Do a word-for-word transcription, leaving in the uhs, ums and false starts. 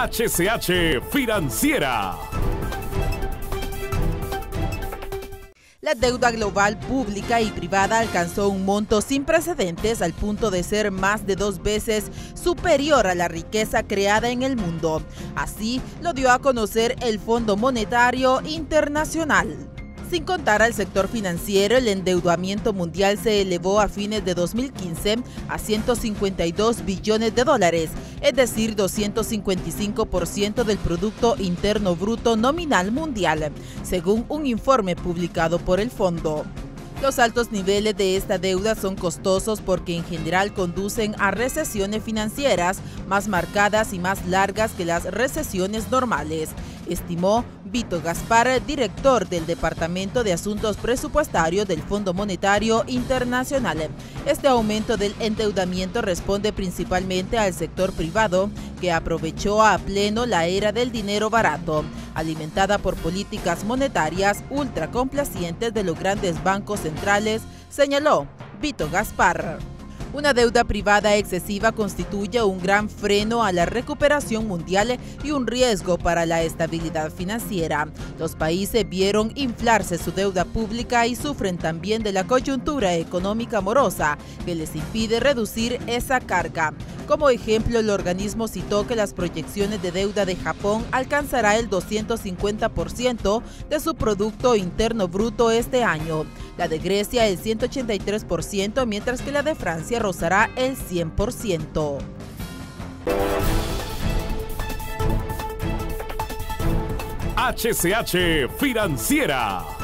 H C H Financiera. La deuda global pública y privada alcanzó un monto sin precedentes al punto de ser más de dos veces superior a la riqueza creada en el mundo. Así lo dio a conocer el Fondo Monetario Internacional. Sin contar al sector financiero, el endeudamiento mundial se elevó a fines de dos mil quince a ciento cincuenta y dos billones de dólares, es decir, doscientos cincuenta y cinco por ciento del Producto Interno Bruto nominal mundial, según un informe publicado por el fondo. Los altos niveles de esta deuda son costosos porque en general conducen a recesiones financieras más marcadas y más largas que las recesiones normales, estimó Vito Gaspar, director del Departamento de Asuntos Presupuestarios del Fondo Monetario Internacional. Este aumento del endeudamiento responde principalmente al sector privado, que aprovechó a pleno la era del dinero barato, alimentada por políticas monetarias ultracomplacientes de los grandes bancos centrales, señaló Vito Gaspar. Una deuda privada excesiva constituye un gran freno a la recuperación mundial y un riesgo para la estabilidad financiera. Los países vieron inflarse su deuda pública y sufren también de la coyuntura económica morosa, que les impide reducir esa carga. Como ejemplo, el organismo citó que las proyecciones de deuda de Japón alcanzará el doscientos cincuenta por ciento de su Producto Interno Bruto este año, la de Grecia el ciento ochenta y tres por ciento, mientras que la de Francia rozará el cien por ciento. H C H Financiera.